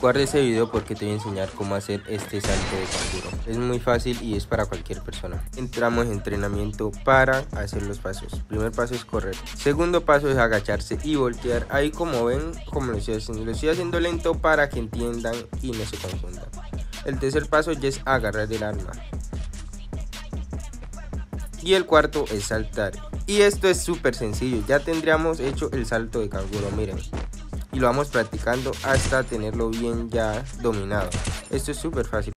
Guarda este video porque te voy a enseñar cómo hacer este salto de canguro. Es muy fácil y es para cualquier persona. Entramos en entrenamiento para hacer los pasos. Primer paso es correr. Segundo paso es agacharse y voltear. Ahí como ven, como lo estoy haciendo lento para que entiendan y no se confundan. El tercer paso ya es agarrar el arma. Y el cuarto es saltar. Y esto es súper sencillo. Ya tendríamos hecho el salto de canguro, miren. Y lo vamos practicando hasta tenerlo bien ya dominado. Esto es súper fácil.